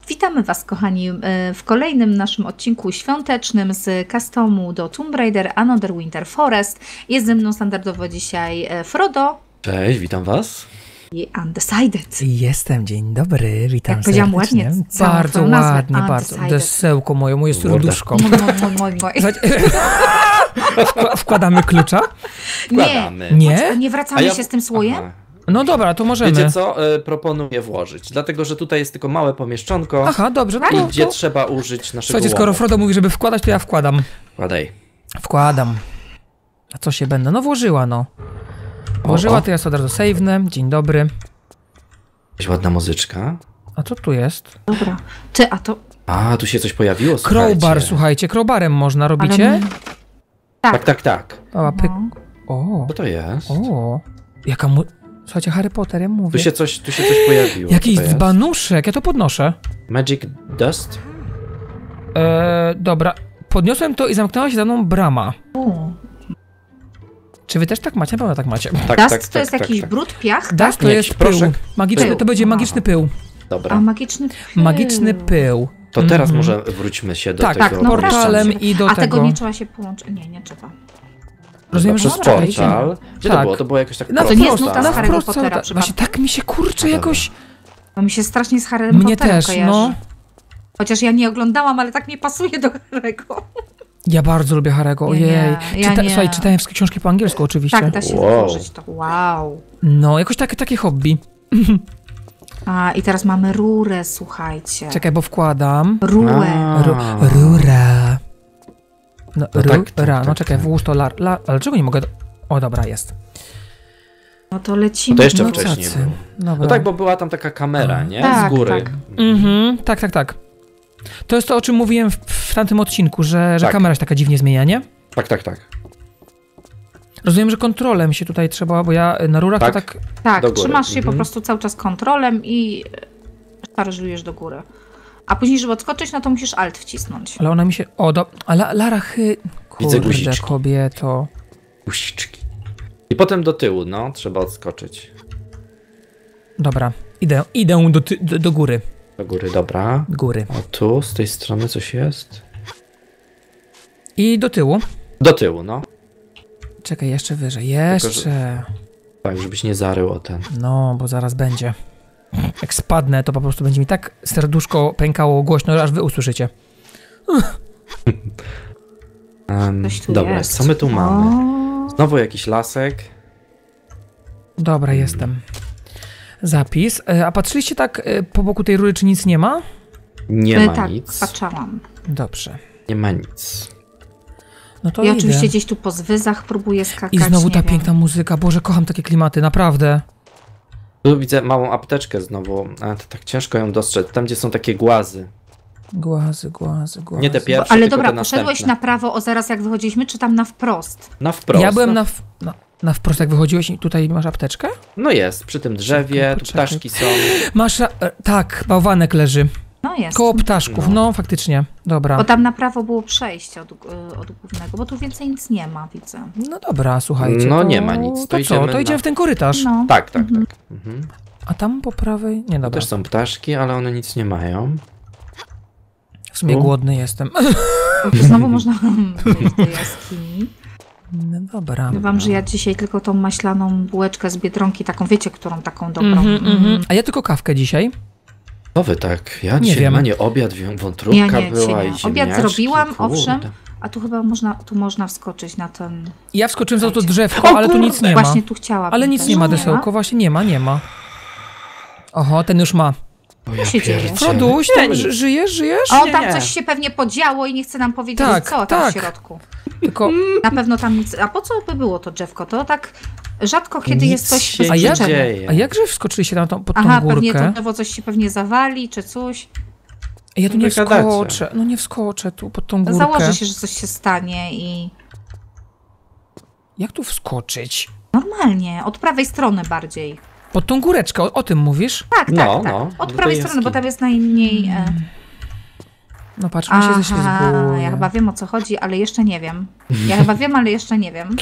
Witamy Was, kochani, w kolejnym naszym odcinku świątecznym z customu do Tomb Raider Another Winter Forest. Jest ze mną standardowo dzisiaj Frodo. Cześć, witam Was. I Undecided. Jestem, dzień dobry, witam Jak powiedziałam ładnie. Bardzo ładnie, bardzo. Desełko moje serduszko. Wkładamy klucza? Wkładamy. Nie wracamy się z tym słojem? Aha. No dobra, to możemy. Wiecie co? Proponuję włożyć, dlatego że tutaj jest tylko małe pomieszczonko. Aha, dobrze. No i gdzie trzeba użyć naszego Słuchajcie, skoro Frodo mówi, żeby wkładać, to ja wkładam. Wkładaj. Wkładam. A co się będę? No włożyła, no. Włożyła, to ja sobie od razu save'nę. Dzień dobry. Jakaś ładna muzyczka. A co tu jest? Dobra. A, tu się coś pojawiło, Crowbar, słuchajcie, crowbarem można, robicie? Tak. O, pyk. O. Co to jest? O. Jaka Słuchajcie, Harry Potter, ja mówię. Tu się coś pojawiło. Jakiś dzbanuszek, ja to podnoszę. Magic Dust? Dobra. Podniosłem to i zamknęła się za mną brama. Czy wy też tak macie? Na pewno tak macie. Dust to jest jakiś brud, piach? Dust to jest pył. Magiczny, to będzie magiczny pył. Dobra. A magiczny pył. Magiczny pył. To teraz może wróćmy się do tego. Tak, portalem i do tego. A tego nie trzeba się połączyć. Nie trzeba. Rozumiem, że przez portal. Gdzie to było? To było jakoś tak prosto. To nie jest nuta z Harry'ego Pottera. Właśnie tak mi się kurczę jakoś... Bo mi się strasznie z Harrym Potterem mnie też, kojarzy. no. Chociaż ja nie oglądałam, ale tak mi pasuje do Harry'ego. Ja bardzo lubię Harry'ego, ojej. Słuchaj, czytałem książki po angielsku oczywiście. Tak, da się włożyć to. Wow. No, jakoś takie hobby. A, i teraz mamy rurę, słuchajcie. Czekaj, bo wkładam. Rurę. Rura. No, tak, no czekaj, włóż to ale czego nie mogę... O, dobra, jest. No to lecimy. To jeszcze wcześniej było. Dobra. No tak, bo była tam taka kamera, nie? Tak, z góry. tak. Tak. To jest to, o czym mówiłem w tamtym odcinku, że kamera się taka dziwnie zmienia, nie? Tak. Rozumiem, że kontrolem się tutaj trzeba, bo ja na rurach to tak... Tak, trzymasz się po prostu cały czas kontrolem i szarżujesz do góry. A później, żeby odskoczyć, no to musisz Alt wcisnąć. Ale ona mi się... A Lara Widzę Kurde, guziczki. kobieto. Guziczki. I potem do tyłu, no. Trzeba odskoczyć. Dobra, idę do góry. Do góry, dobra. Góry. O, tu, z tej strony coś jest. I do tyłu. Do tyłu, no. Czekaj, jeszcze wyżej. Jeszcze. Tylko, tak, żebyś nie zarył o ten. No, bo zaraz będzie. Jak spadnę, to po prostu będzie mi tak serduszko pękało głośno, aż wy usłyszycie. Dobra, jest. co my tu mamy? Znowu jakiś lasek. Dobra, jestem. Zapis. A patrzyliście tak po boku tej rury, czy nic nie ma? Nie ma tak, nic. patrzałam. Dobrze. Nie ma nic. No to ja idę. oczywiście gdzieś tu po zwyzach próbuję skakać. I znowu ta piękna muzyka. Boże, kocham takie klimaty, naprawdę. Tu widzę małą apteczkę znowu, ale to tak ciężko ją dostrzec. Tam, gdzie są takie głazy. Głazy. Nie te pierwsze, ale tylko dobra, te poszedłeś następne. na prawo, zaraz jak wychodziliśmy, czy tam na wprost? Na wprost. Ja byłem na wprost, jak wychodziłeś i tutaj masz apteczkę? No jest, przy tym drzewie, tu Poczekaj. ptaszki są. Masz, tak, bałwanek leży. No jest. Koło ptaszków, no faktycznie. Dobra. Bo tam na prawo było przejście od głównego, bo tu więcej nic nie ma, widzę. No dobra, słuchajcie. No to, nie ma nic, to To idziemy co? To idziemy na- w ten korytarz. No. Tak. Mhm. A tam po prawej? Nie, Tu dobra. też są ptaszki, ale one nic nie mają. W sumie Tu? głodny jestem. Znowu można wejść do jaskini. No dobra. Wam, że ja dzisiaj tylko tą maślaną bułeczkę z Biedronki, taką, wiecie, którą taką dobrą. A ja tylko kawkę dzisiaj. To wy tak, ja Nie dzisiaj wiem. nie obiad, wątróbka Ja była nie. i Obiad ziemniaczki, zrobiłam, kurde. owszem, a tu chyba można wskoczyć na ten... Ja wskoczyłem za to drzewko, ale tu nic nie ma. Właśnie tu chciałabym. Ale nic nie ma, desełko, właśnie nie ma. Oho, ten już ma. O, Co się dzieje? pierdzielę. Froduś, Nie, tam nic. żyjesz? O, Nie, tam nie. coś się pewnie podziało i nie chce nam powiedzieć, Tak, co tam tak. w środku. Tylko, Na pewno tam nic... A po co by było to drzewko? To tak rzadko kiedy Nic jest coś się bez nie przyczyny. dzieje. a jakże wskoczyliście na pod tą Aha, pewnie to górkę? drzewo coś się pewnie zawali, czy coś. Ja tu nie Wygadacie. wskoczę. No nie wskoczę tu pod tą górkę. Założę się, że coś się stanie i... Jak tu wskoczyć? Normalnie, od prawej strony bardziej. Pod tą góreczkę, o tym mówisz? Tak. No, Od do prawej tej strony, bo jaskini. tam jest najmniej... No patrz, on się ześlizguje. Aha, ja chyba wiem, o co chodzi, ale jeszcze nie wiem. Ja chyba wiem, ale jeszcze nie wiem.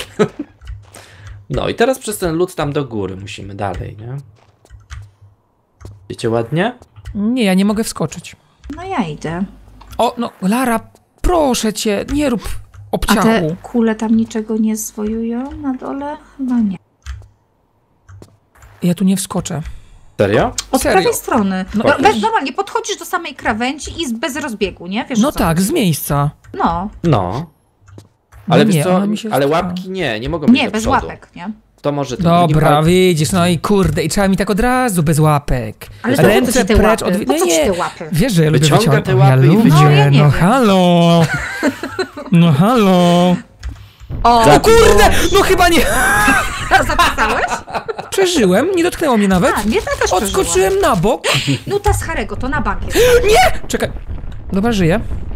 No i teraz przez ten lód tam do góry musimy dalej, nie? Wiecie ładnie? Nie, ja nie mogę wskoczyć. No ja idę. O, no, Lara, proszę cię, nie rób A obciachu. te kule tam niczego nie zwojują na dole? Chyba nie. Ja tu nie wskoczę. Serio? Od Serio? prawej strony. No. Normalnie podchodzisz do samej krawędzi i bez rozbiegu, nie? Wiesz, No o co tak, chodzi? z miejsca. No. No. Ale No wiesz nie, co, ona mi się ale stała. łapki nie mogą być Nie, do bez przodu. łapek, nie? To może tym drugim Dobra, palcem- widzisz, no i kurde, i trzeba mi tak od razu, bez łapek. Ale to po co Ręce ci te precz łapy? od... Po co ci nie, te łapy? wiesz, że ja lubię Wyciąga wyciągać. te łapy i ja lubię, wyciąga. No, ja nie no wiem. halo. No halo. O, O kurde, no chyba nie. zapisałeś? Przeżyłem, nie dotknęło mnie nawet. A, mnie to też Odskoczyłem na bok. Nuta z Harego, to na bank jest. Czekaj. Dobra, żyję.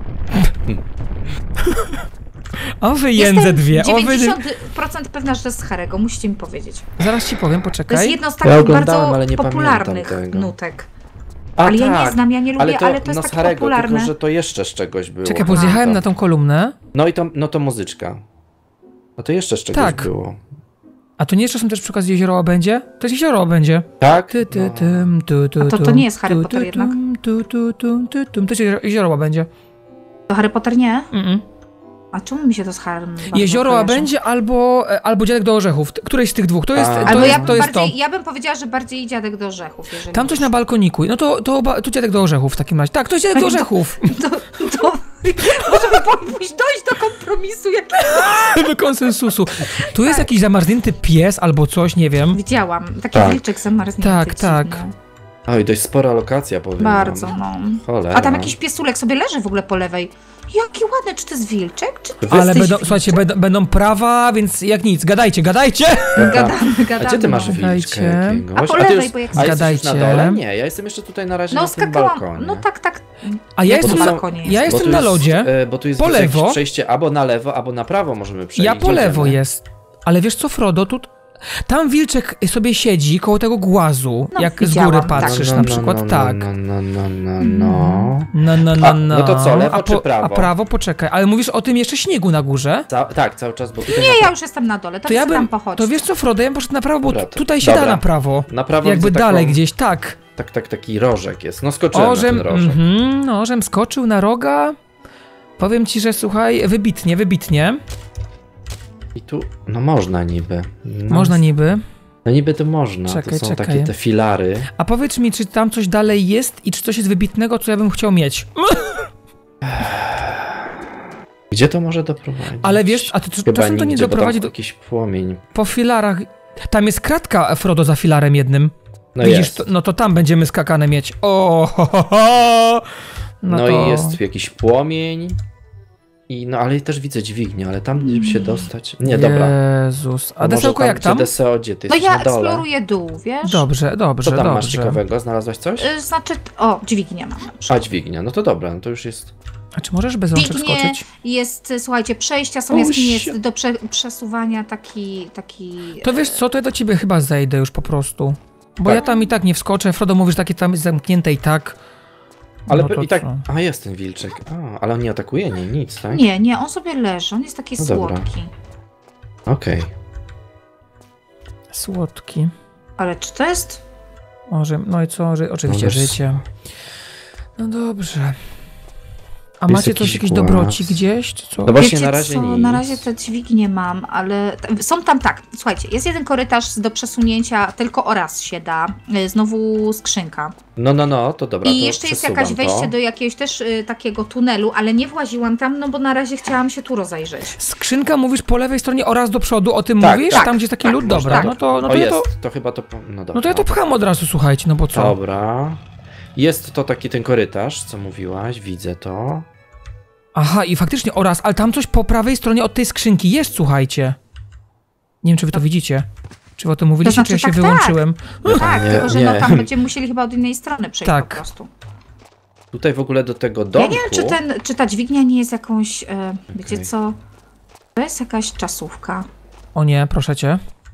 O wy jędze dwie, o wy... 90% pewna, że to jest z Harego, musicie mi powiedzieć. Zaraz ci powiem, To jest poczekaj. jedno z Ja takich oglądałem, bardzo ale nie popularnych pamiętam tego. nutek. A, Ale ja nie tak. znam, ja nie lubię, ale to jest no z takie Harego, popularne. tylko że to jeszcze z czegoś było. Czekaj, bo zjechałem na tą kolumnę. No i to, no to muzyczka. No to jeszcze z czegoś Tak. było. A to nie jeszcze są też przy okazji jezioro będzie? To jest jezioro będzie. Tak? Ty, ty, No. tym, tu, tu, A to tu, nie jest Harry tu, Potter tu, jednak? tu, tu, tu, tu, tu. To jest jezioro będzie. To Harry Potter nie? Mm-mm. A czemu mi się to z Harrym bardzo Jezioro kojarzy? będzie albo dziadek do orzechów. Któreś z tych dwóch. To jest A. to. Albo Jest, ja, to, jest to. ja bym powiedziała, że bardziej dziadek do orzechów. Jeżeli Tam coś na balkoniku. No to dziadek do orzechów w takim razie. Tak, to jest dziadek do orzechów. To możemy pójść dojść do kompromisu. Do konsensusu. Tu jest jakiś zamarznięty pies albo coś, nie wiem. Widziałam. Taki Tak. wilczek zamarznięty. Tak, dziwny. tak. Oj, dość spora lokacja, powiem Bardzo, wam. no. Cholera. A tam jakiś piesulek sobie leży w ogóle po lewej. Jaki ładny, czy to jest wilczek? Czy to Ale jesteś będą, wilczek? słuchajcie, będą prawa, więc jak nic. Gadajcie. Gadamy. A gdzie ty masz wilczkę Gadajcie. jakiegoś? A po ty lewej, już, bo jak a jesteś już na Gadajcie. dole? Nie, ja jestem jeszcze tutaj na razie No na tym skakałam. balkonie. No tak. A ja Jak jestem to na, balkonie jest? ja Bo jestem tu na jest, lodzie. Bo tu jest Po jakieś lewo. przejście albo na lewo, albo na prawo możemy przejść. Ja po lewo Idziemy. jest. Ale wiesz co, Frodo, tam wilczek sobie siedzi koło tego głazu, No, jak z widziałam, góry tak. patrzysz na przykład, tak. No. No. No to co, lewo a czy prawo? A prawo, poczekaj, ale mówisz o tym jeszcze śniegu na górze? Tak, cały czas, bo tutaj Nie, ja już jestem na dole, to ja ja bym, tam pochodź. to wiesz co, Frodo, ja bym poszedł na prawo, bo Dobra, to- tutaj się da dobra. na prawo. na prawo Jakby widzę dalej taką, gdzieś, tak. taki rożek jest. No skoczyłem na ten rożek. Żem skoczył na roga. Powiem ci, że słuchaj, wybitnie. I tu, no można niby. No, Można niby. No niby to można, Czekaj, to są czekaj. takie te filary. A powiedz mi, czy tam coś dalej jest i czy coś jest wybitnego, co ja bym chciał mieć. Gdzie to może doprowadzić? Ale wiesz, a to Chyba czasem to nie nigdzie, bo doprowadzi tam do... jakiś płomień. Po filarach. Tam jest kratka, Frodo, za filarem jednym. No Widzisz, jest. no to tam będziemy skakane mieć. O, ho, ho, ho. No to... i jest jakiś płomień. I no ale też widzę dźwignię, ale tam żeby się dostać. Nie, dobra. Jezus. A To może desełko jak tam? Gdzie DSO, gdzie ty No jesteś ja na dole? eksploruję dół, wiesz? Dobrze. Co tam masz ciekawego? Znalazłaś coś? Znaczy, o, dźwignię mam. A, dźwignia. No to dobra, no to już jest... A czy możesz bez rączek Dźwignie skoczyć? jest, słuchajcie, przejścia są O, jaskinie, shit. jest do przesuwania taki... To wiesz co, to ja do ciebie chyba zejdę już po prostu. Bo Tak. ja tam i tak nie wskoczę. Frodo mówisz, takie tam jest zamknięte i tak. Ale No to i tak... co? A, jest ten wilczek. A, ale on nie atakuje? Nie, nic, tak? Nie, on sobie leży, on jest taki No dobra. słodki. Okej. Słodki. Ale czy to jest... Może, no i co? Oczywiście No wiesz- życie. No dobrze. A Jest macie jakiś coś, jakiś głaz. dobroci gdzieś, czy co? No właśnie Wiecie na razie co? nic. Na razie te dźwignie mam, ale są tam tak, słuchajcie, jest jeden korytarz do przesunięcia, tylko oraz się da, znowu skrzynka. No, to dobra, I to jeszcze jest przesuwam jakaś wejście to. do jakiegoś też takiego tunelu, ale nie właziłam tam, no bo na razie chciałam się tu rozejrzeć. Skrzynka mówisz po lewej stronie oraz do przodu, o tym Tak, mówisz? tak, Tam gdzie jest taki tak, lód? Można Dobra, tak. no to O, ja jest, to... to chyba to... No dobra. No to ja to pcham od razu, słuchajcie, no bo co? Dobra. Jest to taki ten korytarz, co mówiłaś, widzę to. Aha, i faktycznie oraz, ale tam coś po prawej stronie od tej skrzynki jest, słuchajcie. Nie wiem, czy wy to widzicie. Czy wy o tym mówiliście, To znaczy, czy ja się tak, wyłączyłem? Tak, nie, tylko że nie. no tam będziemy musieli chyba od innej strony przejść Tak. po prostu. Tutaj w ogóle do tego Ja domku... nie wiem, czy ta dźwignia nie jest jakąś, wiecie Okej. co, to jest jakaś czasówka. O nie, proszę cię.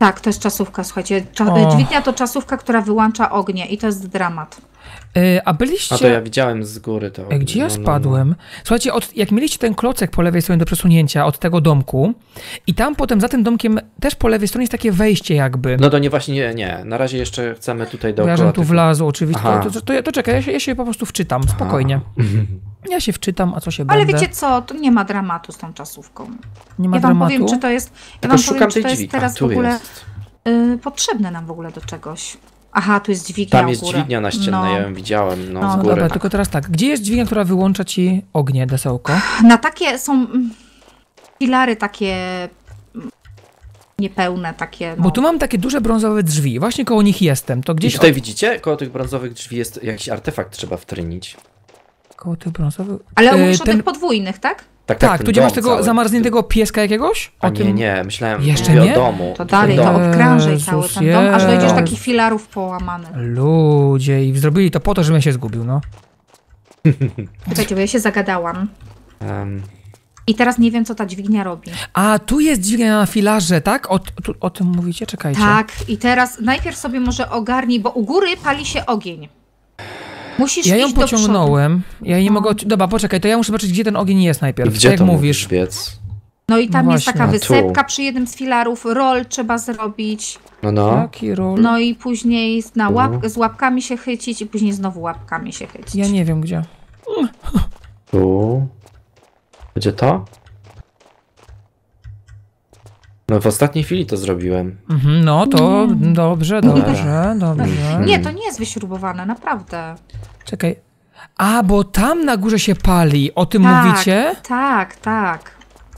Tak, to jest czasówka, słuchajcie. O. Dźwignia to czasówka, która wyłącza ognie i to jest dramat. A byliście... A to ja widziałem z góry to. Gdzie ja spadłem? Słuchajcie, jak mieliście ten klocek po lewej stronie do przesunięcia od tego domku i tam potem za tym domkiem też po lewej stronie jest takie wejście jakby. No to nie, właśnie nie. Na razie jeszcze chcemy tutaj Bo ja dookoła. żebym tu wlazł oczywiście. Aha. To czekaj, ja się po prostu wczytam, spokojnie. Ja się wczytam, a co się Ale będę? wiecie co, to nie ma dramatu z tą czasówką. Nie ma Ja wam dramatu? powiem, czy to jest, Tylko szukam tej dźwigni. teraz w Tu ogóle jest. potrzebne nam w ogóle do czegoś. Aha, tu jest dźwignia Tam u jest góry. dźwignia naścienna, No. ja ją widziałem, No, z No góry. dobra, tylko teraz tak. Gdzie jest dźwignia, która wyłącza ci ognie, desełko? Na takie są filary takie niepełne, takie. No. Bo tu mam takie duże brązowe drzwi. Właśnie koło nich jestem. To I gdzieś tutaj widzicie, koło tych brązowych drzwi jest jakiś artefakt, trzeba wtrynić. koło tych brązowych. Ale mówisz o tych podwójnych, tak? Tak, ten tu gdzie masz dom tego cały. zamarzniętego pieska jakiegoś? A nie, myślałem Jeszcze mówię nie? o domu. To dalej, Ten to dom. obkrążaj cały ten Jezus, dom, aż dojdziesz do Jezus. takich filarów połamanych. Ludzie, i zrobili to po to, żebym się zgubił, no. Słuchajcie, bo ja się zagadałam. Em, I teraz nie wiem, co ta dźwignia robi. A, tu jest dźwignia na filarze, tak? O tym mówicie? Czekajcie. Tak, i teraz najpierw sobie może ogarnij, bo u góry pali się ogień. Musisz Ja ją iść do przodu. pociągnąłem. Ja jej nie No. mogę... Dobra, poczekaj, to ja muszę zobaczyć, gdzie ten ogień jest najpierw. Gdzie jak to mówisz? biec? No i tam No jest właśnie. taka A tu. wysepka przy jednym z filarów, roll trzeba zrobić, No. Taki rol. no i później z łapkami się chycić i później znowu łapkami się chycić. Ja nie wiem, gdzie. Tu. Będzie to? No w ostatniej chwili to zrobiłem. Mhm, no to dobrze. Nie, to nie jest wyśrubowane, naprawdę. Czekaj. A, bo tam na górze się pali. O tym Tak, mówicie? Tak.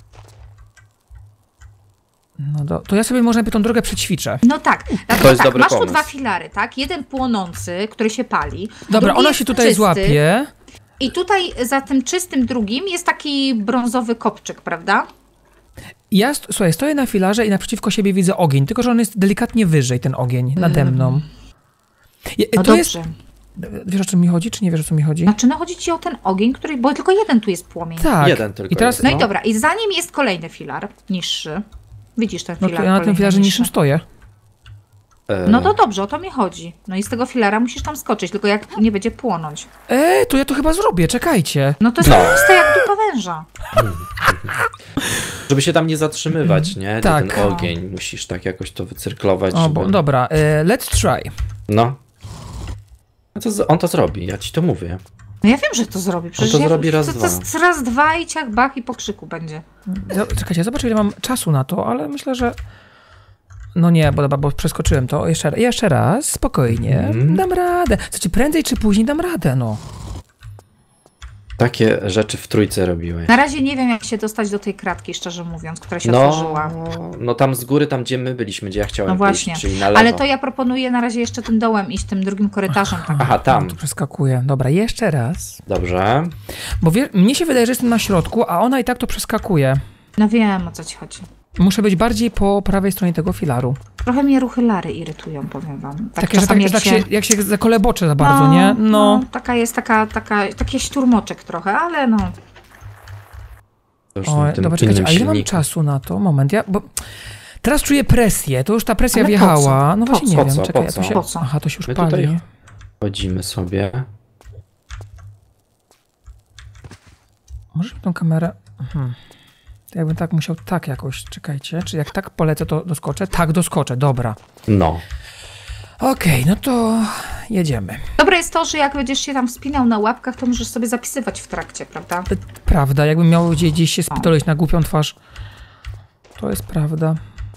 No to ja sobie może najpierw tą drogę przećwiczę. No tak. Dlatego jest tak, dobry masz tu pomysł. dwa filary, tak? Jeden płonący, który się pali. Dobra, drugi ona jest się tutaj czysty. złapie. I tutaj za tym czystym drugim jest taki brązowy kopczyk, prawda? Ja, słuchaj, stoję na filarze i naprzeciwko siebie widzę ogień, tylko że on jest delikatnie wyżej, ten ogień, nade mną. No To dobrze. jest... Wiesz, o czym mi chodzi, czy nie wiesz, o co mi chodzi? Zaczyna chodzić ci o ten ogień, który, bo tylko jeden tu jest płomień. Tak. Jeden tylko I teraz, jest. No i dobra, i za nim jest kolejny filar, niższy. Widzisz ten no filar to ja na tym kolejny filarze niższy. niższym stoję. No to dobrze, o to mi chodzi. No i z tego filara musisz tam skoczyć, tylko jak nie będzie płonąć. To ja to chyba zrobię, czekajcie. No to jest proste jak dupa węża. Żeby się tam nie zatrzymywać, nie? Gdzie Tak. ten ogień. Musisz tak jakoś to wycyrklować, O, żeby... bo, dobra, let's try. No. On to zrobi, ja ci to mówię. No ja wiem, że to zrobi. Przecież to zrobi raz, to dwa. jest raz, dwa i ciach, bach i po krzyku będzie. Czekajcie, zobaczę, ile mam czasu na to, ale myślę, że... No nie, bo przeskoczyłem to. Jeszcze raz, spokojnie. Dam radę. Znaczy, prędzej czy później dam radę, no. Takie rzeczy w trójce robiłeś. Na razie nie wiem, jak się dostać do tej kratki, szczerze mówiąc, która się otworzyła. No tam z góry, tam gdzie my byliśmy, gdzie ja chciałem No właśnie, pójść, czyli na lewo. ale to ja proponuję na razie jeszcze tym dołem iść, tym drugim korytarzem. Tak. Aha, tam. Tu przeskakuję. Dobra, jeszcze raz. Dobrze. Bo mnie się wydaje, że jestem na środku, a ona i tak to przeskakuje. No wiem, o co ci chodzi. Muszę być bardziej po prawej stronie tego filaru. Trochę mnie ruchy Lary irytują, powiem wam. Tak Takie, że czasami jak się zakoleboczę za bardzo, nie? No. Taka jest taki szturmoczek trochę, ale no. To już O, na tym dobra, czekajcie, innym a ile mam silniku. czasu na to? Moment, bo teraz czuję presję, to już ta presja Ale po wjechała. co? No Po właśnie co? nie Po wiem, co? czekaj, Po co? Po co? Aha, to się już My pali. tutaj chodzimy sobie. Możesz mi tą kamerę... To jakbym tak musiał tak jakoś, czekajcie, czy jak tak polecę, to doskoczę? Tak, doskoczę, dobra. No. Okej, no to jedziemy. Dobre jest to, że jak będziesz się tam wspinał na łapkach, to możesz sobie zapisywać w trakcie, prawda? Prawda, jakbym miał gdzieś się spitolić na głupią twarz. To jest prawda.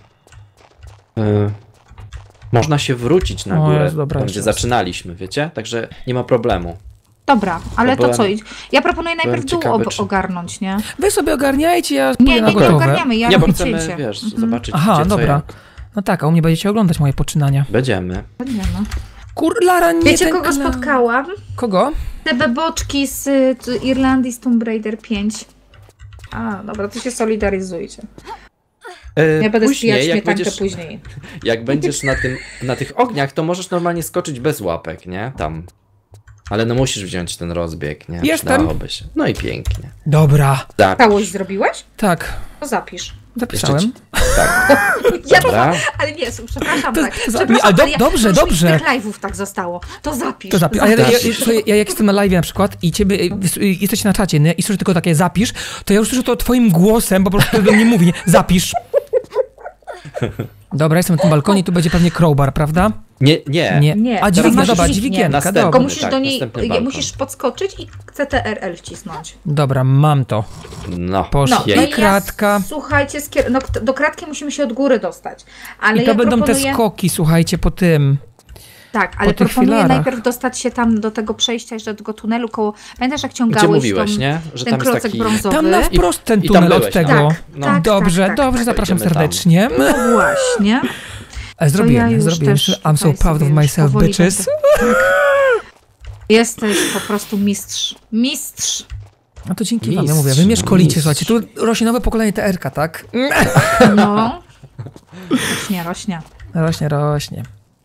Można się wrócić na O górę, Jezu, dobra, tam gdzie jeszcze raz. zaczynaliśmy, wiecie? Także nie ma problemu. Dobra, ale Bo to co? Ja proponuję najpierw dół ciekawy, czy- ogarnąć, nie? Wy sobie ogarniajcie, ja Nie, pójdę na nie gotowe. ogarniamy, ja nie, bo robię chcemy, cięcie. wiesz, zobaczyć Aha, gdzie, co, dobra. jak. No tak, a u mnie będziecie oglądać moje poczynania. Będziemy. Lara, nie Wiecie, ten kogo kanał. spotkałam? Kogo? Te beboczki z Irlandii z Tomb Raider 5. A, dobra, to się solidaryzujcie. Ja będę spijać śmietankę później. Jak będziesz na tych ogniach, to możesz normalnie skoczyć bez łapek, nie? Tam. Ale no musisz wziąć ten rozbieg, nie? Jestem. Przydałoby się. No i pięknie. Dobra. Tak. Całość zrobiłeś? Tak, To zapisz. zapisałem. Jeszcze Tak. Ja to, Dobra. ale nie, przepraszam, To- tak. to- Przepraszam, ale ale dobrze, już dobrze. Mi z tych live'ów tak zostało. To zapisz. To zapisz. A ja Zapisz. jak jestem na live na przykład i ciebie jesteś na czacie, nie? I słyszę tylko takie zapisz, to ja już słyszę to twoim głosem, po prostu do mnie mówi, nie? Zapisz. Dobra, jestem na tym balkonie, tu będzie pewnie crowbar, prawda? Nie. Nie, A teraz dźwignia, masz dobra, dźwignię. dźwigienka, Następny. dobra. Tylko musisz tak, do niej, następny balkon. musisz podskoczyć i CTRL wcisnąć. Dobra, mam to. No, Poszło. jej. I kratka. Słuchajcie, do kratki musimy się od góry dostać. Ale I to ja będą te proponuję, skoki, słuchajcie, po tym. tak, ale po tych proponuję filarach. najpierw dostać się tam do tego przejścia, jeszcze do tego tunelu koło... Pamiętasz, jak Gdzie ciągałeś mówiłeś, nie? Że ten tam jest klocek taki... brązowy? Tam na wprost ten I tam tunel od byłeś, tego. tak, No. tak, Dobrze, tak, dobrze, tak. zapraszam Idziemy tam. serdecznie. No właśnie. Zrobiłem, już zrobiłem. też I'm so tutaj proud of sobie już myself, powoli bitches. będę- Jesteś po prostu mistrz. Mistrz! No to dzięki wam, ja Mistrz, mówię, wy mnie no szkolicie, mistrz. słuchajcie, tu rośnie nowe pokolenie TR-ka, tak? No. Rośnie. Rośnie.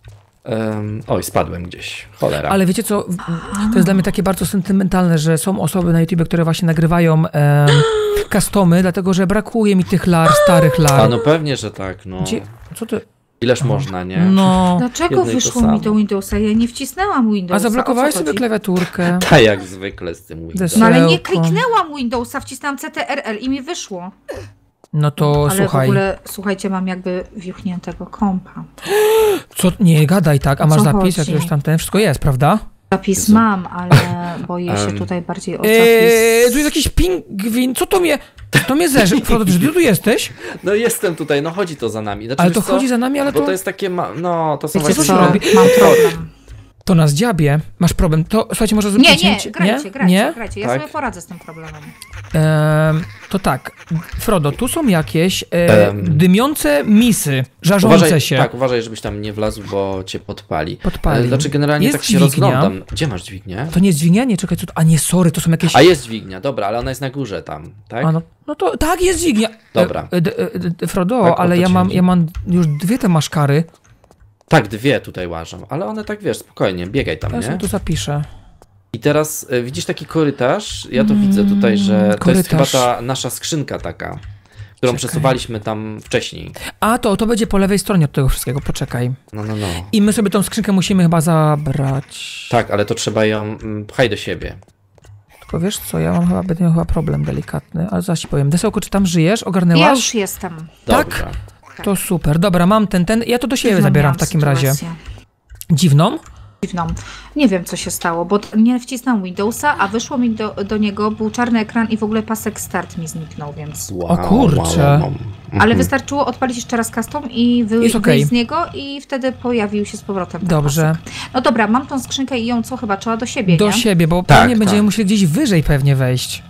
Oj, spadłem gdzieś. Cholera. Ale wiecie co, to jest dla mnie takie bardzo sentymentalne, że są osoby na YouTube, które właśnie nagrywają customy, dlatego że brakuje mi tych starych A lar. no pewnie, że tak, no. Gdzie, co ty? Ileż można, nie? No. Dlaczego Jedno i to wyszło mi samo. do Windowsa? Ja nie wcisnęłam Windowsa. A zablokowałeś O co sobie chodzi? klawiaturkę? Tak jak zwykle z tym Windowsem. No ale nie Wesołko. kliknęłam Windowsa, wcisnęłam CTRL i mi wyszło. No to Ale słuchaj, w ogóle, słuchajcie, mam jakby wiuchniętego kompa. co, nie gadaj tak, a O masz co zapis, chodzi? jak już tam ten, wszystko jest, prawda? Zapis Jezu. mam, ale boję się tutaj bardziej o zapis. Tu jest jakiś pingwin, co to mnie zerzy? Frodo, czy ty tu jesteś? No jestem tutaj, no chodzi to za nami. Znaczy, Ale to wiesz co? chodzi za nami, ale Bo to, to jest takie, no to są Wiecie właśnie... co? robi? Mam problem. to nas dziabie. Masz problem, to słuchajcie, może zrobić Nie, cięcie? grajcie. Nie? Ja Tak? sobie poradzę z tym problemem. To tak, Frodo, tu są jakieś dymiące misy, żarzące Uważaj, się. tak, uważaj, żebyś tam nie wlazł, bo cię podpali. Podpali. Znaczy generalnie Jest tak się dźwignia. rozglądam. Gdzie masz dźwignię? To nie jest dźwignia? Nie, czekaj, co to? A nie, sorry, to są jakieś... A jest dźwignia, dobra, ale ona jest na górze tam, tak? A no to, tak, jest dźwignia. Dobra. Frodo, Tak, o ale to ja ci mam, chodzi. ja mam już 2 te maszkary. Tak, 2 tutaj łażą, ale one tak, wiesz, spokojnie, biegaj tam, Ja sobie nie? tu zapiszę. I teraz widzisz taki korytarz? Ja to widzę tutaj, że to jest chyba korytarz. ta nasza skrzynka taka, którą Czekaj. przesuwaliśmy tam wcześniej. A, to będzie po lewej stronie od tego wszystkiego, poczekaj. No. I my sobie tą skrzynkę musimy chyba zabrać. Tak, ale to trzeba ją pchaj do siebie. Tylko wiesz co, będę miał chyba problem delikatny, ale zaś ci powiem. Desełko, czy tam żyjesz? Ogarnęłaś? Ja już jestem. Tak? Dobra. To super. Dobra, mam ten. Ja to do siebie Dziwną zabieram miałam w takim razie. sytuację. Dziwną? Dziwną. Nie wiem, co się stało, bo nie wcisnąłem Windowsa, a wyszło mi do niego, był czarny ekran i w ogóle pasek start mi zniknął, więc... O kurczę. Ale wystarczyło odpalić jeszcze raz custom i Jest wyjść okej. z niego i wtedy pojawił się z powrotem ten Dobrze. pasek. No dobra, mam tą skrzynkę i ją co chyba trzeba do siebie, Do nie? siebie, bo Tak, pewnie będziemy tak. musieli gdzieś wyżej pewnie wejść.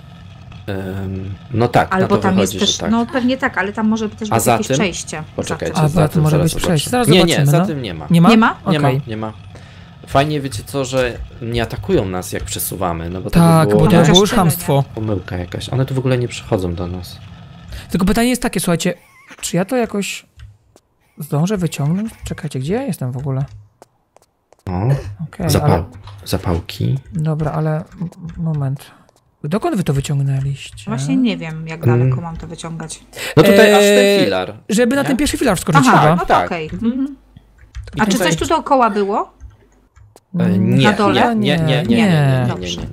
No tak, Albo na to tam wychodzi, jest też, że tak. no pewnie tak, ale tam może też A być za jakieś tym? przejście. Poczekajcie, Za tym. za tym może zaraz być przejście. Zaraz zobaczymy. Nie, zobaczymy, za no. tym nie ma. Nie ma? Nie ma? Okej. Nie ma. Fajnie, wiecie co, że nie atakują nas, jak przesuwamy, no bo to Tak, by bo było to Chociaż było już tyle, chamstwo. pomyłka jakaś. One tu w ogóle nie przychodzą do nas. Tylko pytanie jest takie, słuchajcie, czy ja to jakoś zdążę wyciągnąć? Czekajcie, gdzie ja jestem w ogóle? O, Okej, zapałki. Dobra, ale moment. Dokąd wy to wyciągnęliście? Właśnie nie wiem, jak daleko mam to wyciągać. No tutaj aż ten filar. Żeby na Nie? ten pierwszy filar wskoczyć Aha, chyba. no to tak. okej. Mhm. Mhm. I A czy tutaj- coś tu dookoła było? Nie, Na dole? nie. Dobrze.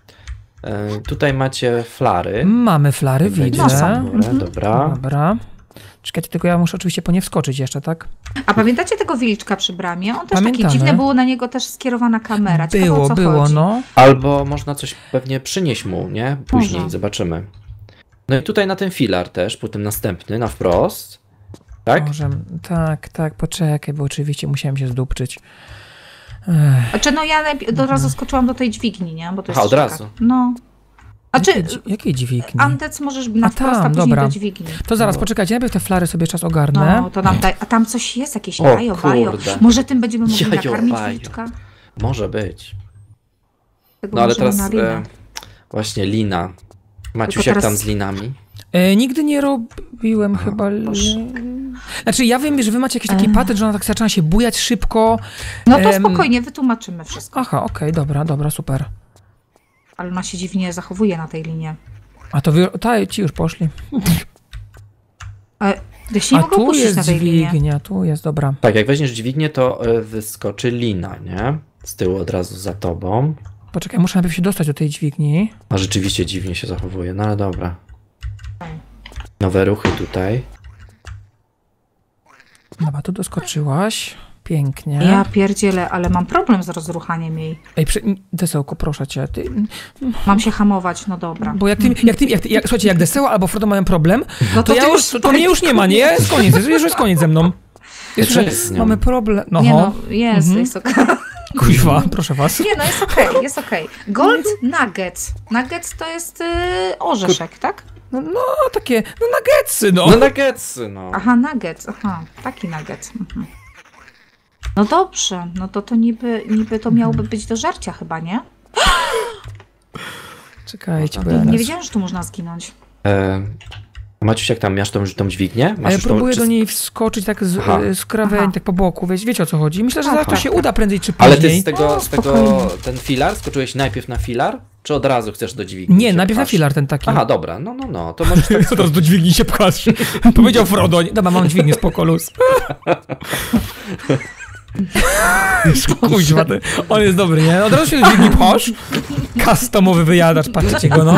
Tutaj macie flary. Mamy flary, Wejdziecie widzę. na górę, dobra. Dobra. Czekajcie, tylko ja muszę oczywiście po nie wskoczyć jeszcze, tak? A pamiętacie tego wilczka przy bramie? On też taki Pamiętamy. dziwny, było na niego też skierowana kamera. Ciekawe, o co Było, chodzi. no. Albo można coś pewnie przynieść mu, nie? Później Może. zobaczymy. No i tutaj na ten filar też, potem następny, na wprost. Tak? Może, tak, poczekaj, bo oczywiście musiałem się zdupczyć. Znaczy, no ja od razu skoczyłam do tej dźwigni, nie? Bo to jest Aha, od taka- razu. No. Znaczy, Jakiej dźwigni? Andec możesz na A wprost, a tam, później dobra. do dźwigni. To zaraz, poczekajcie, najpierw te flary sobie czas ogarnę. No, to nam daj. A tam coś jest, jakieś O, jajo, bajo. kurde. Może tym będziemy mogli Jajo, nakarmić bajo. wilczka? Może być. Tego No ale możemy teraz na linę. właśnie lina. Maciuś, Tylko jak tam teraz- z linami? Nigdy nie robiłem chyba... Znaczy, ja wiem, że wy macie jakiś taki patent, że ona tak zaczyna się bujać szybko. No to spokojnie, wytłumaczymy wszystko. Aha, okej, dobra, super. Ale ona się dziwnie zachowuje na tej linie. A to ci już poszli. Ja się nie A mogę tu opuścić jest na tej linie. dźwignia, tu jest, dobra. Tak, jak weźmiesz dźwignię, to wyskoczy lina, nie? Z tyłu od razu za tobą. Poczekaj, muszę najpierw się dostać do tej dźwigni. A rzeczywiście dziwnie się zachowuje, no ale dobra. Nowe ruchy tutaj. Dobra, tu doskoczyłaś. Pięknie. Ja pierdzielę, ale mam problem z rozruchaniem jej. Ej, Desełko, proszę cię. Mam się hamować, no dobra. Bo słuchajcie, jak Deseło albo Frodo mają problem, No to, to ja ty już, już to mnie już nie ma, nie? Jest koniec, już jest koniec ze mną. Jest, Co jest z nią? mamy problem. No, Nie no, jest okej. kuźwa, proszę was. Nie no, jest okej. Gold Nuggets. Nuggets to jest orzeszek, tak? No, takie, nuggetsy, no. No nuggetsy, no. Aha, nuggets, taki nugget. Mhm. No dobrze, no to niby to miałoby być do żarcia chyba, nie? Czekajcie, bo Nie ja Nie wiedziałam, że tu można zginąć. Maciuś, jak tam masz tą dźwignię? A Masz ja już próbuję tą, do niej wskoczyć tak z krawędzi, Aha. tak po boku, wiecie o co chodzi. Myślę, że Tak, zaraz to tak, się tak. uda prędzej czy później. Ale ty z tego, spokojnie. ten filar, skoczyłeś najpierw na filar? Czy od razu chcesz do dźwigni? Nie, się najpierw na pchasz? filar ten taki. Aha, dobra, no, to możesz tak Teraz do dźwigni się pchasz. Powiedział Frodo. Dobra, mam dźwignię, spoko, luz. Kuźwa, on jest dobry, nie? Od razu się do dźwigni pchasz. Customowy wyjadacz, patrzcie go, no.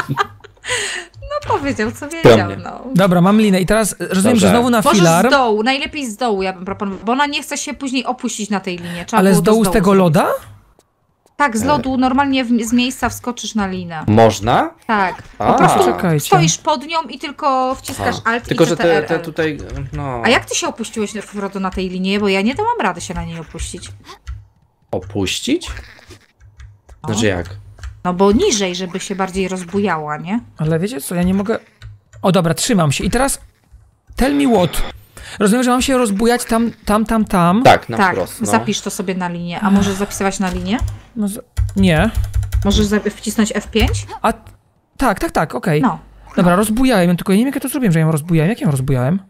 No powiedział, co wiedział, Pewnie. no. Dobra, mam linę i teraz rozumiem, Dobrze. że znowu na Możesz filar, z dołu, najlepiej z dołu, ja bym proponował, bo ona nie chce się później opuścić na tej linie. Trzeba ale było z dołu z tego zrobić. loda? Tak, z lodu normalnie z miejsca wskoczysz na linę. Można? Tak. A. Po prostu Czekajcie. stoisz pod nią i tylko wciskasz Alt Tylko, i że CTRL. te tutaj, no... A jak ty się opuściłeś, Frodo, na tej linie? Bo ja nie dałam rady się na niej opuścić. Opuścić? No. Znaczy jak? No bo niżej, żeby się bardziej rozbujała, nie? Ale wiecie co, ja nie mogę... O dobra, trzymam się i teraz tell me what. Rozumiem, że mam się rozbujać tam. Tak, na Tak, wprost, no. zapisz to sobie na linię. A możesz zapisywać na linię? No, nie. Możesz wcisnąć F5? A tak, okej. No. Dobra, rozbujałem ją, tylko ja nie wiem jak ja to zrobiłem, że ją rozbujałem. Jak ją rozbujałem?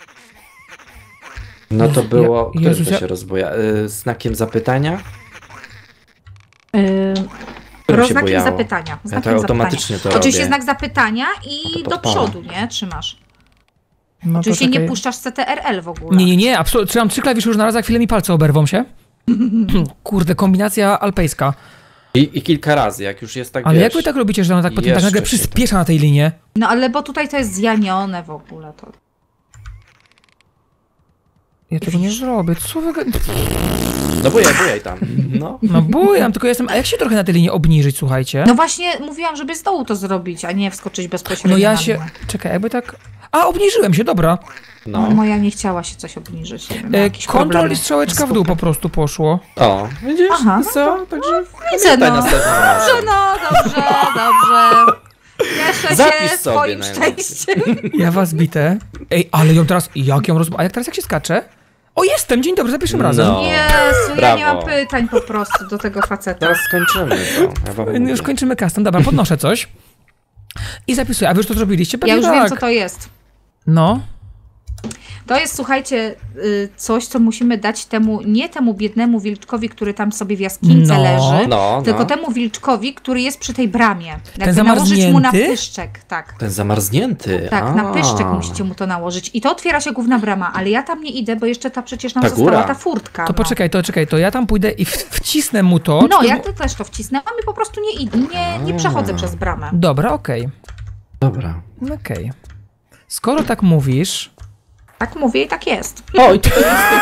No to było, które Jezus, to ja- się rozbuja? Znakiem zapytania? Yy, się znakiem bujało? zapytania. Ja Znakiem to automatycznie to Oczywiście robię. znak zapytania A i to do podpala. przodu, nie? Trzymasz. No to Oczywiście nie czekaj. puszczasz CTRL w ogóle. Nie, absolutnie. Trzymam 3 klawisze już na raz, za chwilę mi palce oberwą się. Kurde, kombinacja alpejska. I kilka razy, jak już jest tak, Ale wiesz, jak wy tak robicie, że ona tak potem tak jeszcze nagle się przyspiesza na tej linie? No ale bo tutaj to jest zjanione w ogóle. To. Ja tego nie zrobię. Co wy... No bujaj tam. No. No bujam, tylko jestem... A jak się trochę na tej linii obniżyć, słuchajcie? No właśnie mówiłam, żeby z dołu to zrobić, a nie wskoczyć bezpośrednio No ja na się... linę. Czekaj, jakby tak... A, obniżyłem się, dobra. No. Moja nie chciała się coś obniżyć. Nie wiem, miała jakieś Kontrol problemy i strzałeczka z w dół kupem. po prostu poszło. O, widzisz? Aha, no Co? Także widzę, pamiętaj no. następnym razem. No, dobrze. Cieszę Zapisz się sobie twoim najlepiej. szczęściem. Ja was bitę. Ej, ale ją teraz... Jak ją A jak teraz jak się skacze? O, jestem! Dzień dobry, za pierwszym razem. No. Jezu, ja nie mam Brawo. pytań po prostu do tego faceta. Teraz skończymy to. Ja wam No mówię. już kończymy custom. Dobra, podnoszę coś. I zapisuję. A wy już to zrobiliście? Ja Pewnie już tak. wiem, co to jest. No. To jest, słuchajcie, coś, co musimy dać nie temu biednemu wilczkowi, który tam sobie w jaskinice No. leży, No, tylko no. temu wilczkowi, który jest przy tej bramie. Jakby nałożyć zamarznięty? mu na pyszczek, tak. Ten zamarznięty. Tak, na A. pyszczek musicie mu to nałożyć. I to otwiera się główna brama, ale ja tam nie idę, bo jeszcze przecież nam Ta została góra. ta furtka. To no. poczekaj, to ja tam pójdę i wcisnę mu to. No, czy- ja to też to wcisnę, a my po prostu nie idę, nie przechodzę przez bramę. Dobra, okej. Dobra. Okej. Skoro tak mówisz... Tak mówię i tak jest. O, i to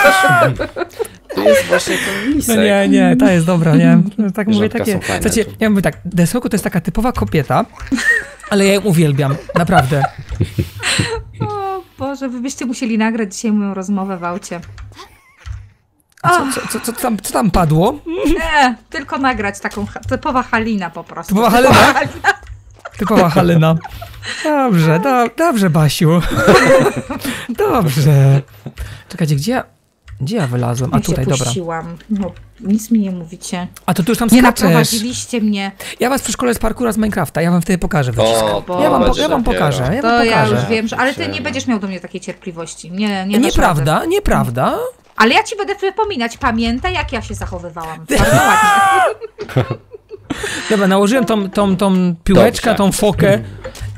jest właśnie ten lisek. No nie, ta jest dobra, nie? Tak mówię, Zwierzątka takie... są fajne Słuchajcie, tu. ja mówię tak, Desełko to jest taka typowa kobieta, ale ja ją uwielbiam, naprawdę. O Boże, wy byście musieli nagrać dzisiaj moją rozmowę w aucie. A co tam padło? Nie, tylko nagrać taką typowa Halina po prostu. Typowa Halina? Typowa Halina. Dobrze, dobrze, Basiu. Dobrze. Czekajcie, gdzie ja wylazłem? A Ja się tutaj, dobra. puściłam. No, nic mi nie mówicie. A to ty już tam Nie skaczesz. naprowadziliście mnie. Ja was w szkole z parkura z Minecrafta, ja wam wtedy pokażę wycisk. O, Bo- Ja wam będzie pokażę, dopiero. ja To wam ja pokażę. już wiem, że, ale ty Siema. nie będziesz miał do mnie takiej cierpliwości. Nie dasz rady. Nieprawda, nieprawda. Ale ja ci będę przypominać, pamiętaj jak ja się zachowywałam. Bardzo ładnie. Dobra, nałożyłem tą piłeczkę, Dobrze. tą fokę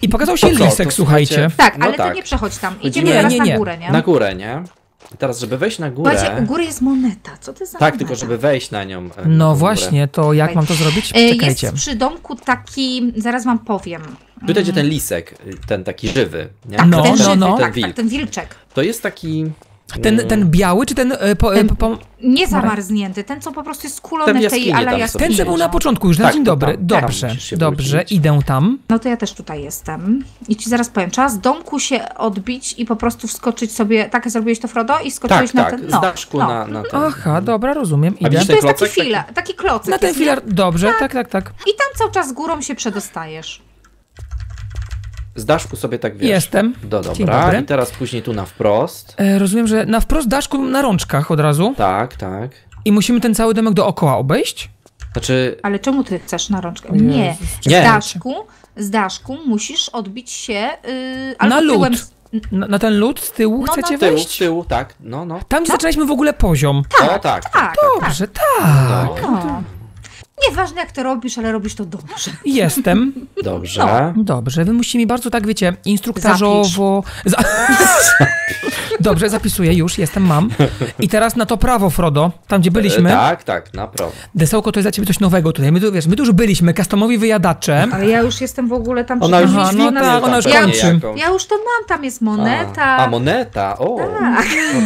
I pokazał się To co? lisek, To słuchajcie. Tak, No ale tak. ty nie przechodź tam. Chodzimy- Idziemy Nie, teraz nie, na nie. górę, nie? Na górę, nie? I teraz, żeby wejść na górę... Słuchajcie, u góry jest moneta. Co to za Tak, moneta? tylko żeby wejść na nią. na No górę. właśnie, to jak mam to zrobić? Czekajcie. Jest przy domku taki, zaraz wam powiem. Tutaj gdzie ten lisek, ten taki żywy, nie? No, ten no, żywy, no. Ten tak, wilk. tak, ten wilczek. To jest taki... Ten biały, czy ten... Nie zamarznięty, ten co po prostu jest skulony Ten w tej jaskinie tam ala sobie ten, co był na początku już, na Tak, dzień to dobry. tam Dobrze, musisz się dobrze, wrócić. idę tam. No to ja też tutaj jestem. I ci zaraz powiem, trzeba z domku się odbić i po prostu wskoczyć sobie, tak zrobiłeś to, Frodo? I skoczyłeś Tak, na tak, ten... z daszku na ten. Aha, dobra, rozumiem, A idę. widzisz To jest taki klocek taki? filar, taki klocek Na ten jest, nie? filar, dobrze, tak. I tam cały czas górą się przedostajesz. Z daszku sobie tak wiesz. Jestem. Dzień Dobra, dobry. i teraz później tu na wprost. Rozumiem, że na wprost daszku na rączkach od razu Tak, tak. i musimy ten cały domek dookoła obejść? Znaczy, Ale czemu ty chcesz na rączkę? Jezus, Nie, Nie. z daszku musisz odbić się albo Na lód. tyłem... Na ten lód z tyłu No, chcecie na wejść? z tyłu, tak, no. Tam, gdzie zaczynaliśmy w ogóle poziom. O, tak. Tak, Dobrze, tak. no. Nieważne jak to robisz, ale robisz to dobrze. Jestem. Dobrze. Dobrze, wy musicie mi bardzo tak, wiecie, instruktażowo... Dobrze, zapisuję już, mam. I teraz na to prawo, Frodo, tam gdzie byliśmy. Tak, na prawo. Desełko, to jest dla ciebie coś nowego tutaj. My tu, wiesz, my tu już byliśmy, customowi wyjadacze. Ale ja już jestem w ogóle tam Ona już przy tym Aha, miejscu no na tak, zewnątrz. ona już Pewnie kończy. jakąś. Ja już to mam, tam jest moneta. A moneta, o. Tak.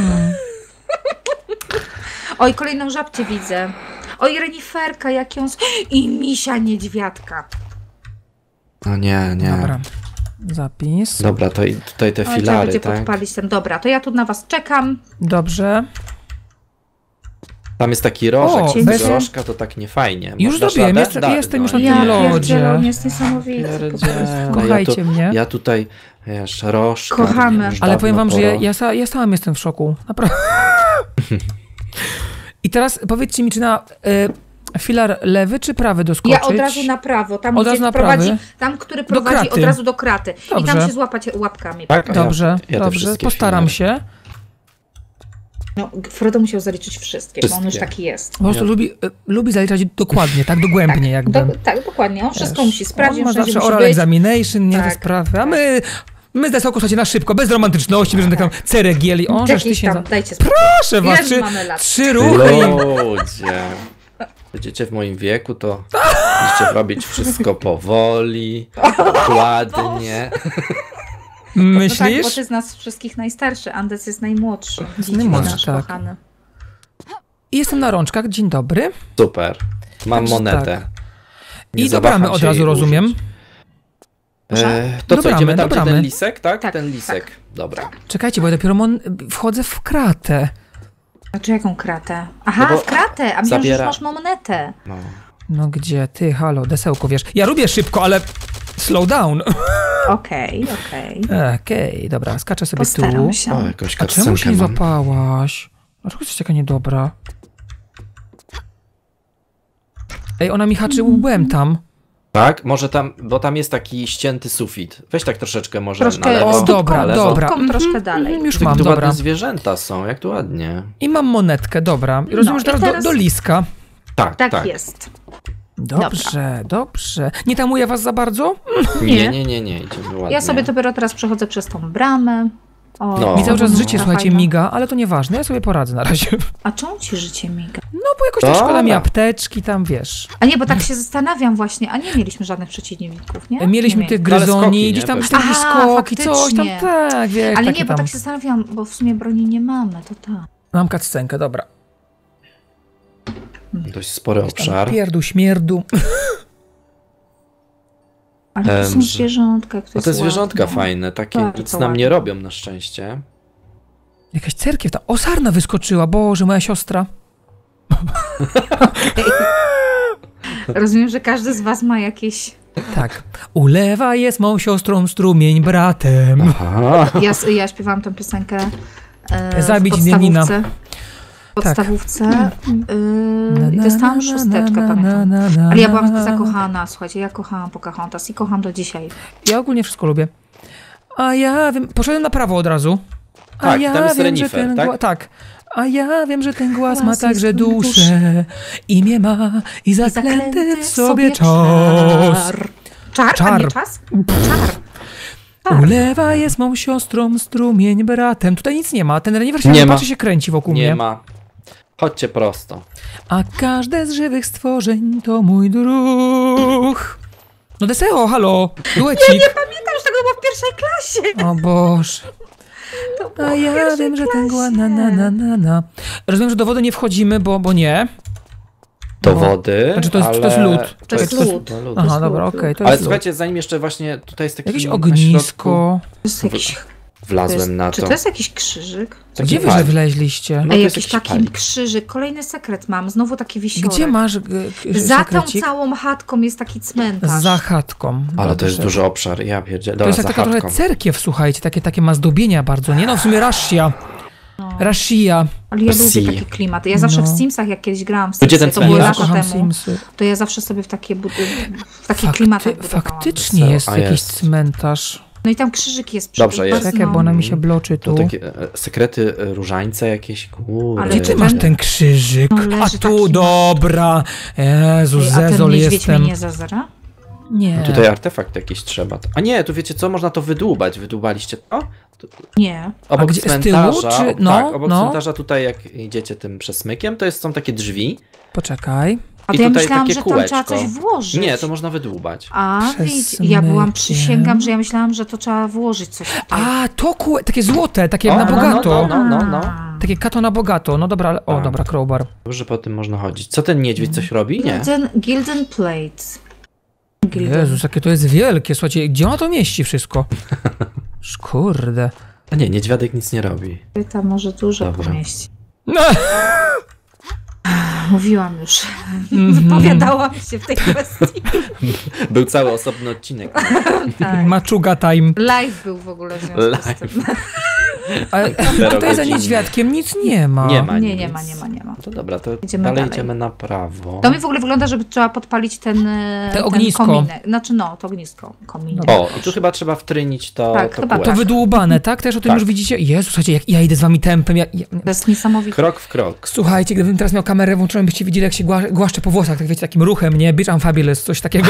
Oj, kolejną żabcię widzę. Oj, reniferka, jak ją... I misia niedźwiadka. No nie. Dobra, zapis. Dobra, to i tutaj te Oj, trzeba filary, będzie tak? podpalić ten. Dobra, to ja tu na was czekam. Dobrze. Tam jest taki rożek, O, z bez- tego rożka to tak nie fajnie. Już Dasz zrobiłem, radę? jestem już na ja tym lodzie. pierdzielę, on jest niesamowity. po prostu. pierdzielę. Kochajcie mnie. Ja tutaj, wiesz, rożka. Kochamy. już Ale powiem dawno wam, że pora. ja sam jestem w szoku. Naprawdę. I teraz powiedzcie mi, czy na filar lewy, czy prawy doskoczyć? Ja od razu na prawo, tam Od gdzie razu na prowadzi, prawy? tam, który prowadzi kraty. od razu do kraty. I Dobrze. tam się złapać łapkami. Tak? Dobrze, Ja te dobrze, wszystkie postaram filary. się. No, Frodo musiał zaliczyć wszystkie, bo on już Wszystkie. taki jest. Po prostu lubi zaliczać dokładnie, tak dogłębnie jakby. Tak, dokładnie. On wszystko musi sprawdzić, On ma wszędzie zawsze musi oral być. examination, nie te Tak, sprawy. A my z Desełko, słuchajcie, na szybko, bez romantyczności, bez tam ceregieli. O, żeż ty Jakiś się... tam, dajcie spokój. Proszę was, Ile mamy lat? 3 ruchy i... Ludzie. Będziecie w moim wieku, to musicie robić wszystko powoli, dokładnie. No tak, bo Myślisz? ty z nas wszystkich najstarszy, Andes jest najmłodszy. Dzieci najmłodszy, nasz tak. kochany. Jestem na rączkach, dzień dobry. Super. Mam Także monetę. tak. Nie I do bramy zawaham od się razu jej rozumiem. użyć. To Do co, bramy, idziemy do tam, gdzie bramy. ten lisek, tak? Tak, Ten lisek. Dobra. Czekajcie, bo ja dopiero wchodzę w kratę. Znaczy jaką kratę? Aha, No bo w kratę, a myślałam, że już zabiera- masz monetę. No. No gdzie ty, halo, Desełko, wiesz. Ja lubię szybko, ale slow down. Okej. Okej, dobra, skaczę sobie Postaram tu. się. O, jakąś A czemu się nie kartcenkę mam. złapałaś? Dlaczego jesteś taka niedobra? Ej, ona mi haczy łbem tam. Tak? Może tam, bo tam jest taki ścięty sufit. Weź tak troszeczkę może Troszkę na lewo. O, dobra, na lewo. dobra. Stópką troszkę dalej. Już Tu mam, dobra. ładne zwierzęta są, jak tu ładnie. I mam monetkę, dobra. I rozumiem, No, że i teraz teraz- do liska. Tak, Tak tak. jest. Dobrze, dobrze. Nie tamuję was za bardzo? Nie, idziemy ładnie. Ja sobie dopiero teraz przechodzę przez tą bramę. O, No. Mi cały czas No, życie, słuchajcie, fajna. miga, ale to nieważne, ja sobie poradzę na razie. A czemu ci życie miga? No bo jakoś tak szkoda mi Dobra. apteczki tam, wiesz. A nie, bo tak się zastanawiam właśnie, a nie mieliśmy żadnych przeciwników, nie? Mieliśmy Nie tych No, ale skoki, gryzoni, nie? gdzieś tam Pewnie. jakieś Aha, skoki, coś tam, faktycznie. tak, wiesz, Ale takie nie, bo tam. tak się zastanawiam, bo w sumie broni nie mamy, to tak. Mam cutscenkę, dobra. Dość spory obszar. Pierdu, śmierdu. Ale to są że- zwierzątka, które No te zwierzątka fajne, takie Bardzo nic nam nie ładne. robią na szczęście. Jakaś cerkiew tam. O, sarna wyskoczyła, Boże, moja siostra. Rozumiem, że każdy z was ma jakieś... Tak. Ulewa jest mą siostrą, strumień bratem. Aha. Ja śpiewałam tę piosenkę Zabić w Dniemina. podstawówce. I dostałam szósteczkę, pamiętam. Ale ja byłam zakochana, słuchajcie, ja kochałam Pocahontas i kocham do dzisiaj. Ja ogólnie wszystko lubię. A ja wiem, poszedłem na prawo od razu. A Tak, ja tam jest wiem, renifer, że ten tak? tak. A ja wiem, że ten głaz ma Głaz także jest duszę. Imię ma i zaklęty w sobie czas. Czar? A Czar. nie czas? Czar. Ulewa jest mą siostrą, strumień bratem. Tutaj nic nie ma. Ten renifer się Nie ma. patrzy, się kręci wokół Nie mnie. ma. Chodźcie prosto. A każde z żywych stworzeń to mój druh. No Deseo, halo, duecik. Nie pamiętam, że tego było w pierwszej klasie. O Boże. To było A w ja pierwszej wiem, że ten klasie. na. Rozumiem, że do wody nie wchodzimy, bo nie. Do No. wody, Znaczy, to jest- ale... to jest lód. To jest lód. no, lód. Aha, dobra, okej, to Ale jest lód. słuchajcie, zanim jeszcze właśnie tutaj jest taki Jakieś na ognisko. To jest jakiś... środku, wlazłem na Czy to. to jest jakiś krzyżyk? Taki Gdzie wy palik. wleźliście? No to Ej, jest jakiś jakiś taki palik. krzyżyk. Kolejny sekret mam. Znowu taki wisiorek. Gdzie masz Za tą sekrecik? całą chatką jest taki cmentarz. Za chatką. Ale to jest Dobrze. duży obszar, ja pierdzielę. To Dobra, jest za jak taka trochę chatką. cerkiew, słuchajcie, takie ma zdobienia bardzo, nie? No w sumie Rashia. Rashia. Ale ja Sea. lubię taki klimat. Ja zawsze No. w Simsach, jak kiedyś grałam w Gdzie Simsy, ten to były cmentarz? lata Kocham temu, Simsy. to ja zawsze sobie w takie klimaty budowałam. Faktycznie Wesoło. jest A jakiś jest. cmentarz. No i tam krzyżyk jest przy Dobrze, tej jest. Czekaj, bo ona mi się bloczy To tu. takie sekrety różańce jakieś, kurde. Ale Gdzie ty leży masz ten- ten krzyżyk? No, leży A tu, taki. dobra. Jezu, Ej, a ten zezol niedźwiedź jestem. mnie nie zazera? Nie. Tutaj artefakt jakiś trzeba. A nie, tu wiecie co, można to wydłubać. Wydłubaliście to? Nie. Obok gdzie, z tyłu, cmentarza, czy- tak, no, obok no. cmentarza tutaj jak idziecie tym przesmykiem, są takie drzwi. Poczekaj. A I to ja tutaj myślałam, takie że tam trzeba kółeczko. coś włożyć. Nie, to można wydłubać. A, Przesmykiem. ja byłam, przysięgam, że ja myślałam, że to trzeba włożyć coś tutaj. A, to takie złote, takie O, na no, bogato. no. Takie kato na bogato. No dobra, ale... O, Tak. dobra, crowbar. Dobrze po tym można chodzić. Co ten niedźwiedź coś robi? Nie. Gilden Plate. Gilden. Jezus, jakie to jest wielkie. Słuchajcie, gdzie ona to mieści wszystko? Kurde. A nie, niedźwiadek nic nie robi. Tam może dużo Dobra. pomieści. No. Mówiłam już. Mhm. Wypowiadałam się w tej kwestii. Był cały osobny odcinek. Tak. Maczuga time. Live był w ogóle w związku z tym. Ale tutaj za niedźwiadkiem nic nie ma. Nie ma Nie, nic. nie ma, nie ma, nie ma. To dobra, to Idziemy dalej dalej. idziemy na prawo. To mi w ogóle wygląda, żeby trzeba podpalić ten ognisko. kominek. Znaczy no, to ognisko. Kominek. O, i tu chyba trzeba wtrynić to, Tak, to chyba kółeczko. To wydłubane, tak? Też o tym Tak. już widzicie? Jezu, słuchajcie, jak ja idę z wami tempem. To jest niesamowite. Krok w krok. Słuchajcie, gdybym teraz miał kamerę włączoną, byście widzieli, jak się głaszczę po włosach, tak wiecie, takim ruchem, nie? Bitch, I'm fabulous, coś takiego.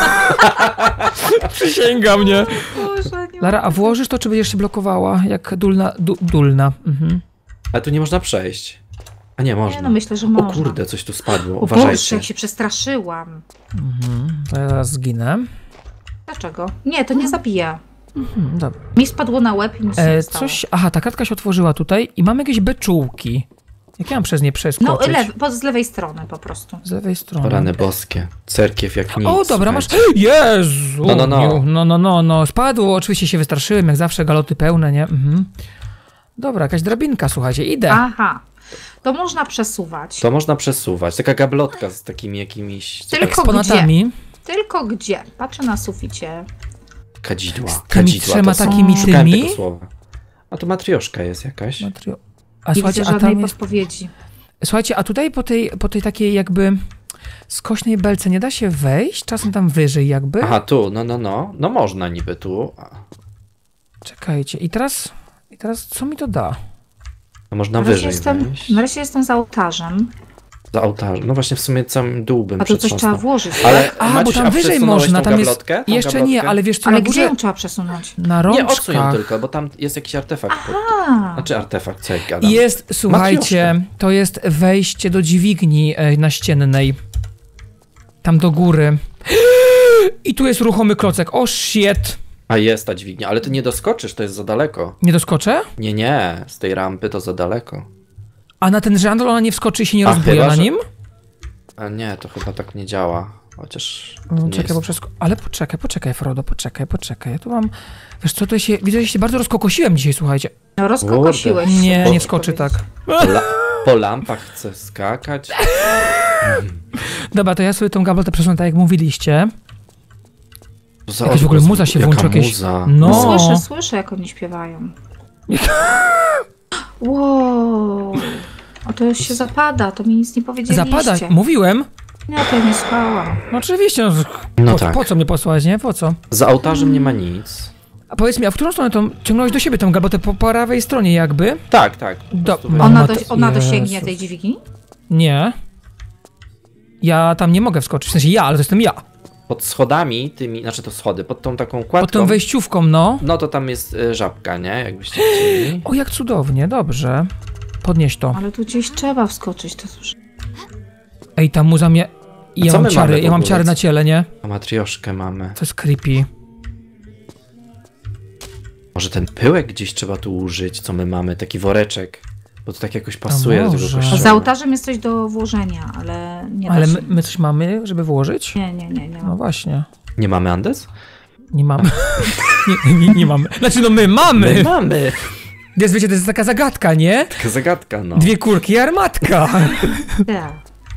Przysięgam, nie? Boże, nie Lara, a włożysz to, czy będziesz się blokowała? Jak dulna. Mhm. Ale tu nie można przejść. A nie, można. Nie, no myślę, że O można. kurde, coś tu spadło. O Boże, Uważajcie. jak się przestraszyłam. To ja zaraz zginę. Dlaczego? Nie, to nie zabija. Dobra. Mi spadło na łeb i nic nie stało. Aha, ta kratka się otworzyła tutaj i mamy jakieś beczułki. Jak ja mam przez nie No, przeskoczyć? z lewej strony po prostu. Z lewej strony. O, rany boskie. Cerkiew jak nic. O, dobra, masz... słuchajcie. Jezu! No. No. Spadło, oczywiście się wystraszyłem, jak zawsze, galoty pełne, nie? Mhm. Dobra, jakaś drabinka, słuchajcie, idę. Aha. To można przesuwać. To można przesuwać. Taka gablotka z takimi jakimiś Tylko Eksponatami. Tylko gdzie? Patrzę na suficie. kadzidła. Tymi Kadzidła trzema to są. takimi Szukałem tymi. tego słowa. A to matrioszka jest jakaś. A Nie słuchajcie, widzę a żadnej tam jest... podpowiedzi. Słuchajcie, a tutaj po tej takiej jakby skośnej belce nie da się wejść? Czasem tam wyżej jakby? Aha, tu, no. No można niby tu. Czekajcie, i teraz co mi to da? A można Na razie, wyżej wejść. na razie jestem za ołtarzem. Za ołtarzem. No właśnie w sumie całym dół bym A to coś trzeba przetrząsnął. włożyć. Ale A, bo Maciuś, tam wyżej przesunąłeś można, tą tam jest... gablotkę? Tą Jeszcze gablotkę? nie, ale wiesz co, Ale na gdzie górze, ją trzeba przesunąć? na Nie, odsuń ją rączkach. tylko, bo tam jest jakiś artefakt. A, Znaczy artefakt, co ja gadam. Jest, słuchajcie, to jest wejście do dźwigni naściennej. Tam do góry. I tu jest ruchomy klocek. O shit! A jest ta dźwignia, ale ty nie doskoczysz, to jest za daleko. Nie doskoczę? Nie, z tej rampy to za daleko. A na ten żandol ona nie wskoczy i się nie A, rozbuja chyba, na że- nim? A nie, to chyba tak nie działa. Chociaż to nie Czekaj, jest... bo Ale poczekaj, Frodo, poczekaj. Ja tu mam... Wiesz co, to się... Widzę, że się bardzo rozkokosiłem dzisiaj, słuchajcie. no rozkokosiłeś się. Nie, nie Bo- wskoczy tak. Po lampach chcę skakać. Dobra, to ja sobie tą gablotę przesunę, tak jak mówiliście. Za Jakaś w ogóle muza się jaka włączyła, jakieś... muza. No. Słyszę, jak oni śpiewają. Wow. O, to już się zapada, to mi nic nie powiedzieliście. Zapada, mówiłem. Nie, to ja nie słuchałam. No oczywiście, No po, tak. po co mnie posłać, nie? Po co? Za ołtarzem nie ma nic. A powiedz mi, a w którą stronę tą ciągnąłeś do siebie tą gablotę? Po prawej stronie jakby? Tak, tak. Po Do- prostu No, Ona to- dosięgnie Jezus. tej dźwigni? Nie. Ja tam nie mogę wskoczyć, w sensie ja, ale to jestem ja. pod schodami tymi, znaczy to schody, pod tą taką kładką. Pod tą wejściówką, no. No to tam jest żabka, nie? Jakbyście chcieli. O, jak cudownie, dobrze. Podnieś to. Ale tu gdzieś trzeba wskoczyć, to już. Ej, ta muza mnie... Ja co mam my ciary, mamy w ja mam ogóle? ciary na ciele, nie? A matrioszkę mamy. To jest creepy. Może ten pyłek gdzieś trzeba tu użyć, co my mamy, taki woreczek. Bo to tak jakoś pasuje do tego może. A kościoła. za ołtarzem jest coś do włożenia, ale nie da Ale się. my coś mamy, żeby włożyć? Nie. No właśnie. Nie mamy Andes? Nie mamy. nie mamy. Znaczy, no my mamy! My mamy! Więc wiecie, to jest taka zagadka, nie? Taka zagadka, no. Dwie kurki i armatka. Tak.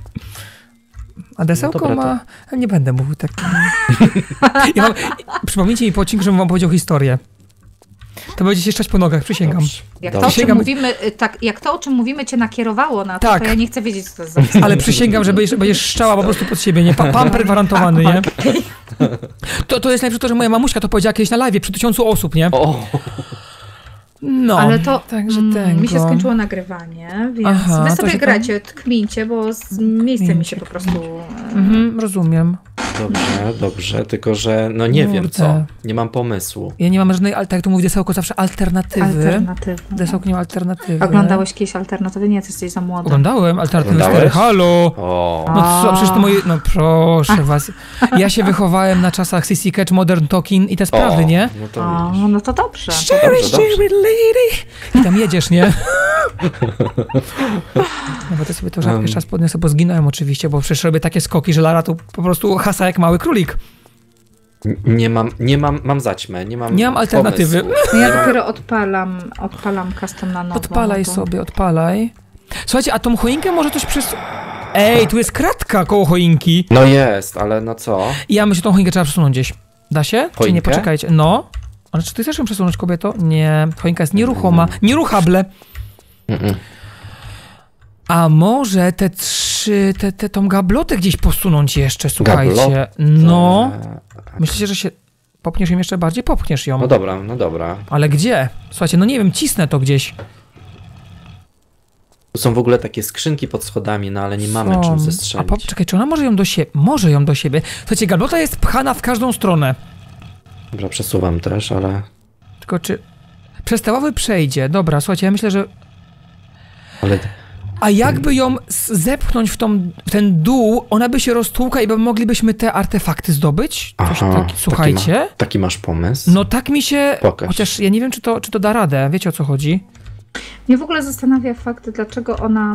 A desełko No dobra, ma... Nie będę mówił tak. Przypomnijcie mi po odcinku, żebym wam powiedział historię. To będzie się szczać po nogach, przysięgam. Dobrze. Jak Dobrze. to, o czym Przysięgam- mówimy, jak to, o czym mówimy, cię nakierowało na to, Tak. to ja nie chcę wiedzieć, co to jest za Ale przysięgam, że będziesz szczała po prostu pod siebie, nie? Pamper gwarantowany, nie? To jest najlepsze to, że moja mamuśka to powiedziała kiedyś na live przy 1000 osób, nie? O! No, Ale to także mi się tego. skończyło nagrywanie, więc Aha, wy to sobie się gracie, tkmincie, bo z miejscem mi się po prostu... Rozumiem. Dobrze, tylko że no nie wiem Kurde. co. Nie mam pomysłu. Ja nie mam żadnej, tak jak to mówi Desełko, zawsze alternatywy. Alternatywne. Desełko nie ma alternatywy. Oglądałeś kiedyś alternatywy? Nie, ty jesteś za młoda. Oglądałem Alternatywy Oglądałeś? 4. Halo! O! No co, przecież to moje... No proszę was. Ja się wychowałem na czasach CC Catch, Modern Talking i te sprawy, nie? No to O, widzisz. no to dobrze. Dobrze, dobrze. lady! I tam jedziesz, nie? No bo to sobie to rzadko jeszcze raz podniosę, bo zginąłem oczywiście, bo przecież robię takie skoki, że Lara tu po prostu hasa jak mały królik. Mam zaćmę, nie mam alternatywy. pomysłu. No ja Nie mam- dopiero odpalam custom na nowo. Odpalaj no to- sobie, odpalaj. Słuchajcie, a tą choinkę może coś przez... Ej, tu jest kratka koło choinki. No jest, ale no co? I ja myślę, że tą choinkę trzeba przesunąć gdzieś. Da się? Czy nie? Choinkę? Poczekajcie. No. Ale czy ty chcesz ją przesunąć, kobieto? Nie. Choinka jest nieruchoma. Nieruchable. A może te trzy, tą gablotę gdzieś posunąć jeszcze, słuchajcie. Gablotę? No. Myślicie, że się popchniesz ją jeszcze bardziej? Popchniesz ją. No dobra. Ale gdzie? Słuchajcie, no nie wiem, cisnę to gdzieś. Tu są w ogóle takie skrzynki pod schodami, no ale nie mamy czym A zestrzelić. czekaj, czy ona może ją do siebie? Może ją do siebie. Słuchajcie, gablota jest pchana w każdą stronę. Dobra, przesuwam też, ale... Tylko czy... Przez te ławy przejdzie. Dobra, słuchajcie, ja myślę, że... ale... A jakby ją zepchnąć w ten dół, ona by się roztłukła i moglibyśmy te artefakty zdobyć? Coś słuchajcie. Taki masz pomysł? No tak mi się... Pokaż. Chociaż ja nie wiem, czy to da radę. Wiecie, o co chodzi? Mnie w ogóle zastanawia fakt, dlaczego ona...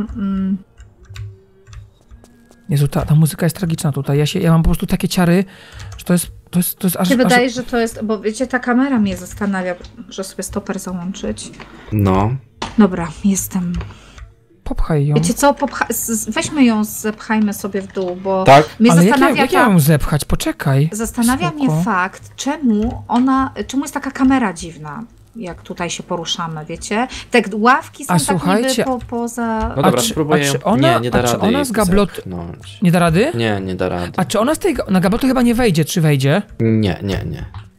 Jezu, ta muzyka jest tragiczna tutaj. Ja mam po prostu takie ciary, że to jest aż... Się wydaje, że to jest... Bo wiecie, ta kamera mnie zastanawia. Muszę sobie stoper załączyć. No. Dobra, jestem... Popchaj ją. Wiecie co, weźmy ją, zepchajmy sobie w dół, bo Tak? mnie Ale zastanawia jak ja ją zepchać? Poczekaj. Zastanawia Spoko. mnie fakt, czemu jest taka kamera dziwna, jak tutaj się poruszamy, wiecie? Te ławki są A tak słuchajcie, niby poza... No dobra, czy- spróbuję. a czy ona- nie da a czy rady ona jej z gablot- zepchnąć. Nie da rady? Nie da rady. A czy ona na gablotu chyba nie wejdzie, czy wejdzie? Nie.